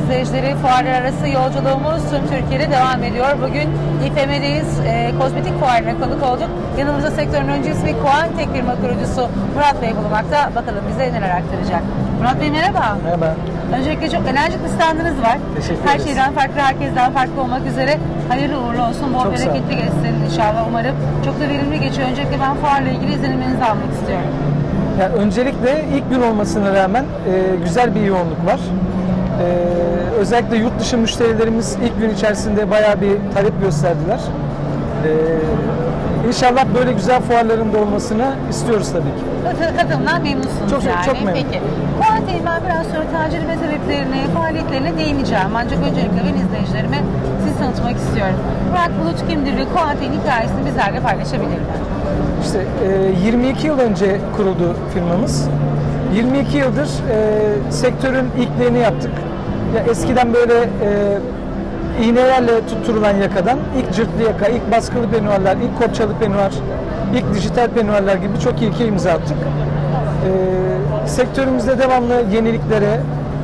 izleyicileri, fuarlar arası yolculuğumuz tüm Türkiye'de devam ediyor. Bugün İFM'deyiz. Kozmetik fuarına konuk olduk. Yanımızda sektörün öncüsü ve Quantek firma kurucusu Murat Bey bulunmakta. Bakalım bize neler aktaracak. Murat Bey merhaba. Merhaba. Öncelikle çok enerjik bir standınız var. Teşekkür Her ederiz. şeyden farklı, herkesten farklı olmak üzere. Hayırlı uğurlu olsun, bol bereketli geçsin inşallah umarım. Çok da verimli geçiyor. Öncelikle ben fuarla ilgili izlenimlerinizi almak istiyorum. Yani öncelikle ilk gün olmasına rağmen güzel bir yoğunluk var. Özellikle yurt dışı müşterilerimiz ilk gün içerisinde bayağı bir talep gösterdiler. İnşallah böyle güzel fuarların da olmasını istiyoruz tabii ki. Katılımdan memnunsunuz çok, yani. Çok memnun. Peki. Quantek'in ben biraz sonra tecrübe sebeplerine, faaliyetlerine değineceğim. Ancak öncelikle ben izleyicilerime sizi tanıtmak istiyorum. Murat Bulut kimdir ve Quantek'in hikayesini bizlerle paylaşabilir mi? İşte 22 yıl önce kuruldu firmamız. 22 yıldır sektörün ilklerini yaptık. Ya eskiden böyle iğnelerle tutturulan yakadan ilk cırtlı yaka, ilk baskılı penuarlar, ilk kopçalı penuar, ilk dijital penuarlar gibi birçok ilke imza attık. Sektörümüzde devamlı yeniliklere,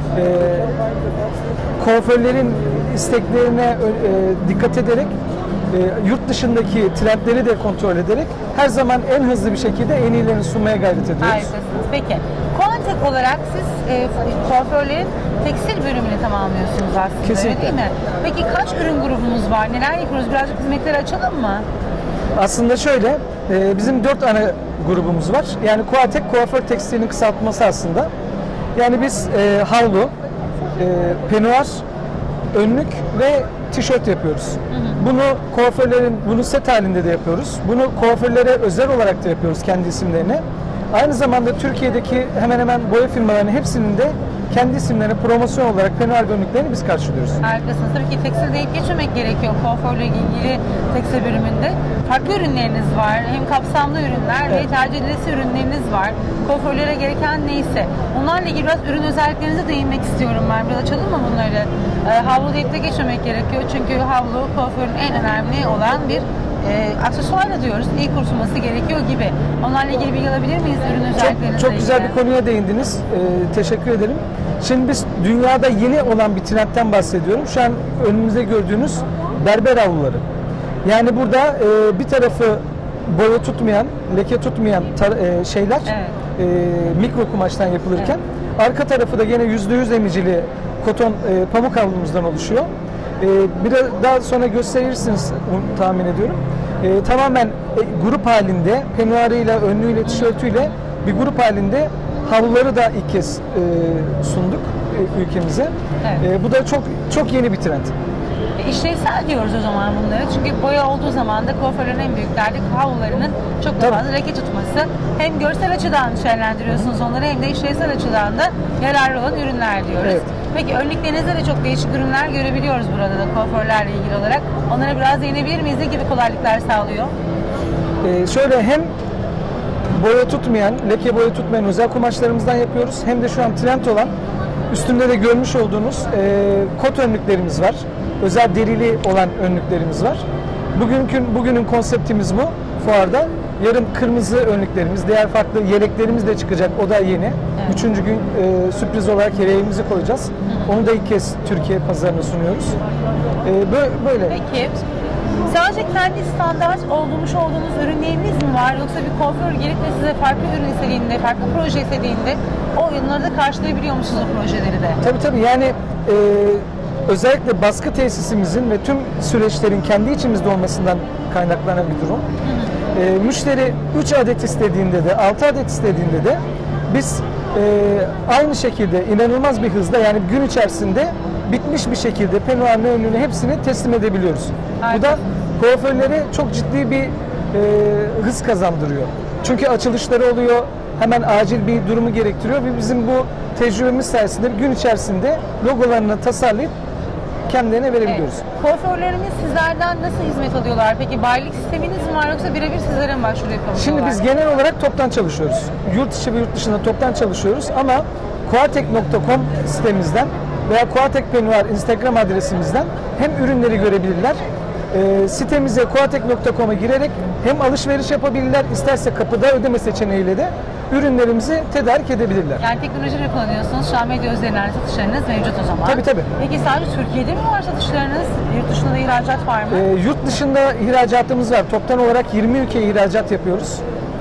kuaförlerin isteklerine dikkat ederek, yurt dışındaki trendleri de kontrol ederek her zaman en hızlı bir şekilde en iyilerini sunmaya gayret ediyoruz. Harikasınız. Peki, Quantek olarak siz kuaförlerin tekstil bölümünü tamamlıyorsunuz aslında. Kesinlikle. Öyle değil mi? Peki kaç ürün grubumuz var? Neler yapıyoruz? Birazcık hizmetleri açalım mı? Aslında şöyle, bizim 4 ana grubumuz var. Yani Quantek, kuaför tekstilinin kısaltması aslında. Yani biz havlu, penuar, önlük ve tişört yapıyoruz. Bunu kuaförlerin, bunu set halinde de yapıyoruz. Bunu kuaförlere özel olarak da yapıyoruz kendi isimlerine. Aynı zamanda Türkiye'deki hemen hemen boya firmalarının hepsinin de kendi isimlerine promosyon olarak penuar önlüklerini biz karşılıyoruz. Harikasınız. Tabii ki tekstil deyip geçmemek gerekiyor kuaförle ilgili tekstil bölümünde. Farklı ürünleriniz var. Hem kapsamlı ürünler ve tercih edilesi ürünleriniz var. Kuaförlere gereken neyse. Onlarla ilgili biraz ürün özelliklerinize değinmek istiyorum ben. Biraz açalım mı bunları? Havlu deyip de geçmemek gerekiyor. Çünkü havlu kuaförün en önemli olan bir aksesuarla diyoruz. İyi kurtulması gerekiyor gibi. Onlarla ilgili bilgi alabilir miyiz ürün özelliklerinizle Çok güzel bir konuya değindiniz. Teşekkür ederim. Şimdi biz dünyada yeni olan bir trendten bahsediyorum. Şu an önümüzde gördüğünüz berber havluları. Yani burada bir tarafı boya tutmayan, leke tutmayan şeyler mikro kumaştan yapılırken arka tarafı da gene %100 emicili koton pamuk havlumuzdan oluşuyor. Biraz daha sonra gösterirsiniz tahmin ediyorum. Tamamen grup halinde penuarıyla, önlüğüyle, tişörtüyle bir grup halinde havluları da ilk kez sunduk ülkemize. Evet. Bu da çok yeni bir trend. İşlevsel diyoruz o zaman bunları. Çünkü boya olduğu zaman da kuaförlerin en büyük derdi havlularının çok da fazla leke tutması. Hem görsel açıdan şenlendiriyorsunuz onları hem de işlevsel açıdan da yararlı olan ürünler diyoruz. Evet. Peki önlüklerinizde de çok değişik ürünler görebiliyoruz burada da kuaförlerle ilgili olarak. Onlara biraz değinebilir miyiz? Ne gibi kolaylıklar sağlıyor? Şöyle hem boya tutmayan, leke boya tutmayan özel kumaşlarımızdan yapıyoruz. Hem de şu an trend olan üstünde de görmüş olduğunuz kot önlüklerimiz var. Özel derili olan önlüklerimiz var. Bugünün konseptimiz bu fuarda. Yarın kırmızı önlüklerimiz, diğer farklı yeleklerimiz de çıkacak. O da yeni. Evet. 3. gün sürpriz olarak yeleğimizi koyacağız. Onu da ilk kez Türkiye pazarına sunuyoruz. Böyle. Peki. Sadece kendi standart olmuş olduğunuz ürünleriniz mi var? Yoksa bir kuaför gelip de size farklı ürün istediğinde, farklı proje istediğinde o ürünleri de karşılayabiliyor musunuz o projeleri de? Tabii yani özellikle baskı tesisimizin ve tüm süreçlerin kendi içimizde olmasından kaynaklanan bir durum. Müşteri 3 adet istediğinde de 6 adet istediğinde de biz aynı şekilde inanılmaz bir hızla yani gün içerisinde bitmiş bir şekilde penuarın önlüğünü hepsini teslim edebiliyoruz. Harika. Bu da kuaförlere çok ciddi bir hız kazandırıyor. Çünkü açılışları oluyor, hemen acil bir durumu gerektiriyor ve bizim bu tecrübemiz sayesinde gün içerisinde logolarını tasarlayıp kendilerine verebiliyoruz. Evet. Kuaförlerimiz sizlerden nasıl hizmet alıyorlar? Peki bayilik sisteminiz mi var yoksa birebir sizlere mi başvuru yapıyorlar? Şimdi biz genel olarak toptan çalışıyoruz. Yurt içi ve yurt dışında toptan çalışıyoruz ama quantek.com sitemizden veya Quantek Penuar Instagram adresimizden hem ürünleri görebilirler, sitemize quantek.com'a girerek hem alışveriş yapabilirler, isterse kapıda ödeme seçeneğiyle de ürünlerimizi tedarik edebilirler. Yani teknolojiyle kullanıyorsunuz. Şu an medya üzerinden satışlarınız mevcut o zaman. Tabii. Peki sadece Türkiye'de mi var satışlarınız? Yurt dışında da ihracat var mı? Yurt dışında ihracatımız var. Toptan olarak 20 ülkeye ihracat yapıyoruz.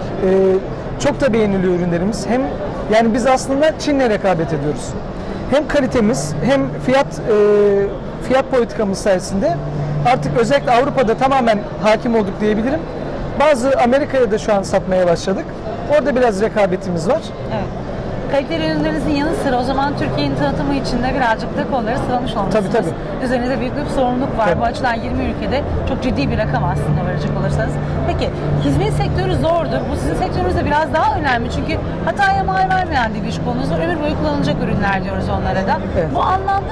Çok da beğeniliyor ürünlerimiz. Hem yani biz aslında Çin'le rekabet ediyoruz. Hem kalitemiz hem fiyat politikamız sayesinde artık özellikle Avrupa'da tamamen hakim olduk diyebilirim. Bazı Amerika'ya da şu an satmaya başladık. Orada biraz rekabetimiz var. Evet. Kaliteli ürünlerinizin yanı sıra o zaman Türkiye'nin tanıtımı için de birazcık da kolları sıvamış olmuşsunuz. Tabii. Üzerinizde büyük bir sorumluluk var. Tabii. Bu açıdan 20 ülkede çok ciddi bir rakam aslında verecek olursanız. Peki hizmet sektörü zordur. Bu sizin sektörünüzde biraz daha önemli. Çünkü hataya mal vermeyen bir iş konunuz var. Ömür boyu kullanılacak ürünler diyoruz onlara da. Evet. Bu anlamda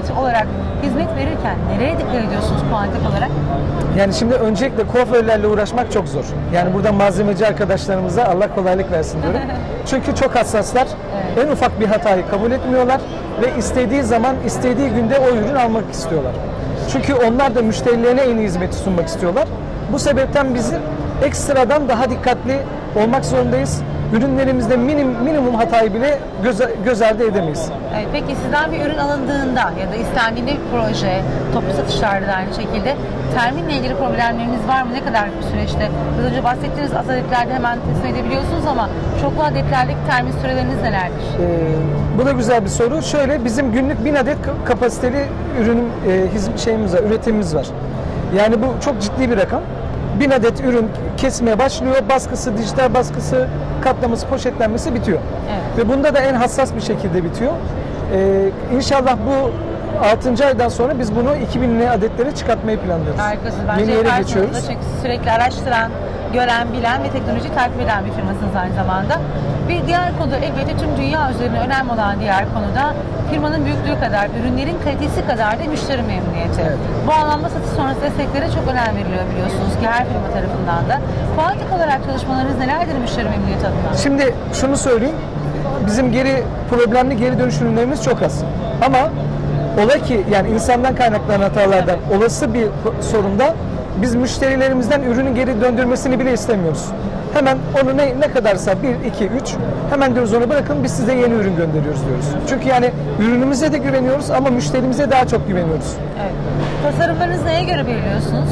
hizmet verirken nereye dikkat ediyorsunuz kuantik olarak? Yani şimdi öncelikle kuaförlerle uğraşmak çok zor. Yani buradan malzemeci arkadaşlarımıza Allah kolaylık versin diyorum. Çünkü çok hassaslar. En ufak bir hatayı kabul etmiyorlar ve istediği zaman, istediği günde o ürünü almak istiyorlar. Çünkü onlar da müşterilerine en iyi hizmeti sunmak istiyorlar. Bu sebepten bizim ekstradan daha dikkatli olmak zorundayız. Ürünlerimizde minimum hatayı bile göz ardı edemeyiz. Evet, peki sizden bir ürün alındığında ya da istendiğinde bir proje, toplu satışlarda da aynı şekilde terminle ilgili problemleriniz var mı? Ne kadar bir süreçte? Biraz önce bahsettiğiniz az adetlerde hemen teslim edebiliyorsunuz ama çoklu adetlerdeki termin süreleriniz nelerdir? Bu da güzel bir soru. Şöyle bizim günlük 1000 adet kapasiteli ürün üretimimiz var. Yani bu çok ciddi bir rakam. 1000 adet ürün kesmeye başlıyor. Baskısı, dijital baskısı, katlaması, poşetlenmesi bitiyor. Evet. Ve bunda da en hassas bir şekilde bitiyor. İnşallah bu 6. aydan sonra biz bunu 2000'li adetlere çıkartmayı planlıyoruz. Harikasınız. Bence Yeni yere yaparsınız da geçiyoruz. çünkü sürekli araştıran, gören, bilen ve teknolojiyi takip eden bir firmasınız aynı zamanda. Bir diğer konu elbette tüm dünya üzerine önemli olan diğer konuda firmanın büyüklüğü kadar, ürünlerin kalitesi kadar da müşteri memnuniyeti. Evet. Bu anlamda satış sonrası desteklere çok önem veriliyor biliyorsunuz ki her firma tarafından da. Kuantik olarak çalışmalarınız nelerdir müşteri memnuniyeti adına? Şimdi şunu söyleyeyim. Bizim problemli geri dönüş ürünlerimiz çok az. Ama ola ki yani insandan kaynaklanan hatalardan olası bir sorunda biz müşterilerimizden ürünü geri döndürmesini bile istemiyoruz. Hemen onu ne kadarsa 1, 2, 3 hemen diyoruz onu bırakın biz size yeni ürün gönderiyoruz diyoruz. Çünkü yani ürünümüze de güveniyoruz ama müşterimize daha çok güveniyoruz. Evet. Tasarımlarınızı neye göre belirliyorsunuz?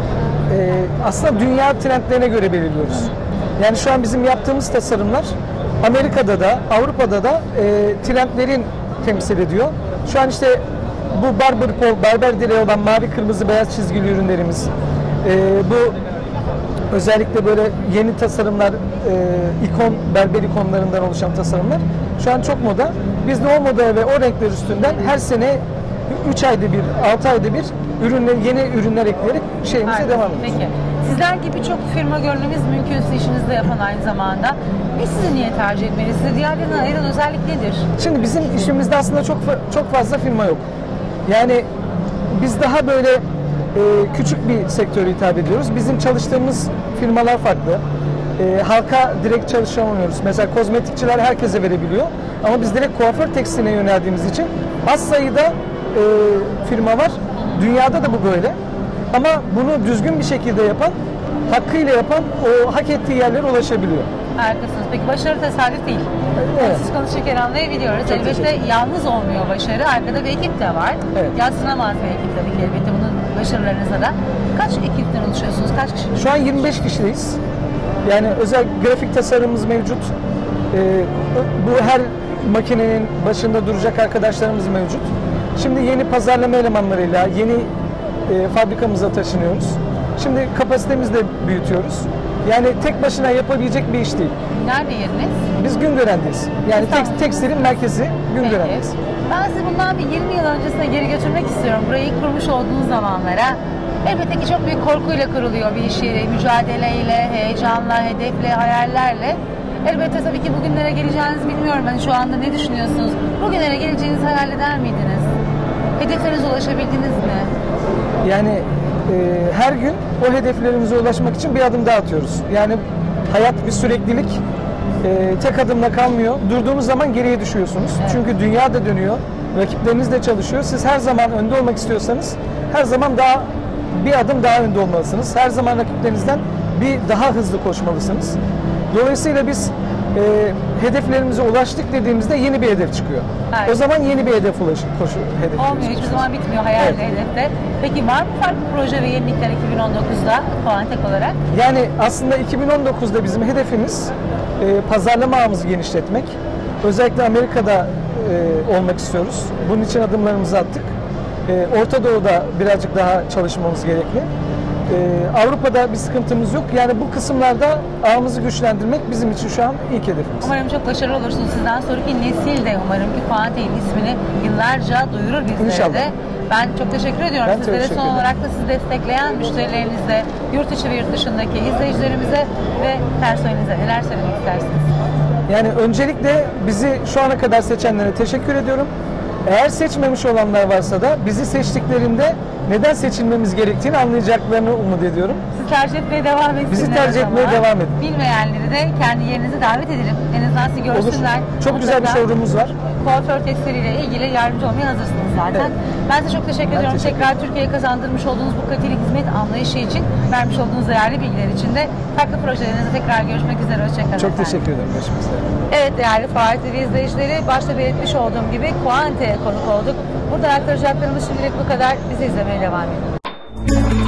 Aslında dünya trendlerine göre belirliyoruz. Yani şu an bizim yaptığımız tasarımlar Amerika'da da Avrupa'da da trendlerin temsil ediyor. Şu an işte bu berber direği olan mavi kırmızı beyaz çizgili ürünlerimiz, bu özellikle böyle yeni tasarımlar, berber ikonlarından oluşan tasarımlar şu an çok moda. Biz de o moda ve o renkler üstünden her sene 3 ayda bir, 6 ayda bir yeni ürünler ekleyerek şeyimize devam ediyoruz. Peki. Sizler gibi çok firma görmemiz mümkünse işinizde yapan aynı zamanda. Biz sizi niye tercih etmeliyiz? Sizi diğerlerinden ayıran özellik nedir? Şimdi bizim işimizde aslında çok fazla firma yok. Yani biz daha böyle küçük bir sektöre hitap ediyoruz. Bizim çalıştığımız firmalar farklı. Halka direkt çalışamıyoruz. Mesela kozmetikçiler herkese verebiliyor. Ama biz direkt kuaför tekstiline yöneldiğimiz için az sayıda firma var. Dünyada da bu böyle. Ama bunu düzgün bir şekilde yapan, hakkıyla yapan o hak ettiği yerlere ulaşabiliyor. Harikasınız. Peki başarı tesadüf değil. Evet. Siz konuşurken anlayabiliyoruz. Çok Elbette yalnız olmuyor başarı. Arkada bir ekip de var. Evet. Yadsınamaz bir ekip tabii ki elbette bunun başarılarınızda da. Kaç ekipten oluşuyorsunuz? Kaç kişi? Şu an 25 kişiyiz. Yani özel grafik tasarımımız mevcut. Bu her makinenin başında duracak arkadaşlarımız mevcut. Şimdi yeni pazarlama elemanlarıyla yeni fabrikamıza taşınıyoruz. Şimdi kapasitemizi de büyütüyoruz. Yani tek başına yapabilecek bir iş değil. Nerede yeriniz? Biz Güngören'deyiz. Yani İstanbul. tekstilin merkezi Güngören'deyiz. Ben sizi bundan bir 20 yıl öncesine geri götürmek istiyorum. Burayı ilk kurmuş olduğunuz zamanlara. Elbette ki çok büyük korkuyla kuruluyor bir iş yeri. Mücadeleyle, heyecanla, hedefle, hayallerle. Elbette tabii ki bugünlere geleceğinizi bilmiyorum. Ben şu anda ne düşünüyorsunuz? Bugünlere geleceğinizi hayal eder miydiniz? Hedeflerinize ulaşabildiniz mi? Yani her gün o hedeflerimize ulaşmak için bir adım daha atıyoruz. Yani hayat bir süreklilik. Tek adımla kalmıyor. Durduğumuz zaman geriye düşüyorsunuz. Evet. Çünkü dünya da dönüyor. Rakipleriniz de çalışıyor. Siz her zaman önde olmak istiyorsanız her zaman bir adım daha önde olmalısınız. Her zaman rakiplerinizden daha hızlı koşmalısınız. Dolayısıyla biz hedeflerimize ulaştık dediğimizde yeni bir hedef çıkıyor. Evet. O zaman yeni bir hedef hedefimiz Olmuyor, hiçbir zaman bitmiyor hayalde, Evet. hedefte. Peki var mı farklı proje ve yenilikler 2019'da Quantek olarak? Yani aslında 2019'da bizim hedefimiz pazarlama ağımızı genişletmek. Özellikle Amerika'da olmak istiyoruz. Bunun için adımlarımızı attık. Orta Doğu'da birazcık daha çalışmamız gerekli. Avrupa'da bir sıkıntımız yok. Yani bu kısımlarda ağımızı güçlendirmek bizim için şu an ilk hedefimiz. Umarım çok başarılı olursunuz. Sizden sonraki nesil de umarım ki Quantek'in ismini yıllarca duyurur bizlere İnşallah. de. Ben çok teşekkür ediyorum Ben sizlere. teşekkür Son ederim. olarak da sizi destekleyen müşterilerinize, yurt içi ve yurt dışındaki izleyicilerimize ve personelinize neler söylemek istersiniz? Yani öncelikle bizi şu ana kadar seçenlere teşekkür ediyorum. Eğer seçmemiş olanlar varsa da bizi seçtiklerinde neden seçilmemiz gerektiğini anlayacaklarını umut ediyorum. Sizi tercih etmeye devam etsinler. Bizi tercih o zaman. etmeye devam edin. Bilmeyenleri de kendi yerinize davet edelim. En azından sizi Olur. görsünler. Çok güzel bir Mutlaka showroom'umuz var. Kuaför testleriyle ilgili yardımcı olmaya hazırsınız zaten. Evet. Ben size çok teşekkür ediyorum. teşekkür Tekrar Türkiye'ye kazandırmış olduğunuz bu kaliteli hizmet anlayışı için, vermiş olduğunuz değerli bilgiler için de farklı projelerinizde tekrar görüşmek üzere. Hoşçakalın. Çok teşekkür ederim. Görüşmek üzere. Evet değerli Fuar TV izleyicileri, başta belirtmiş olduğum gibi Quantek'e konuk olduk. Burada aktaracaklarımız şimdilik bu kadar. Bizi izlemeye devam edin.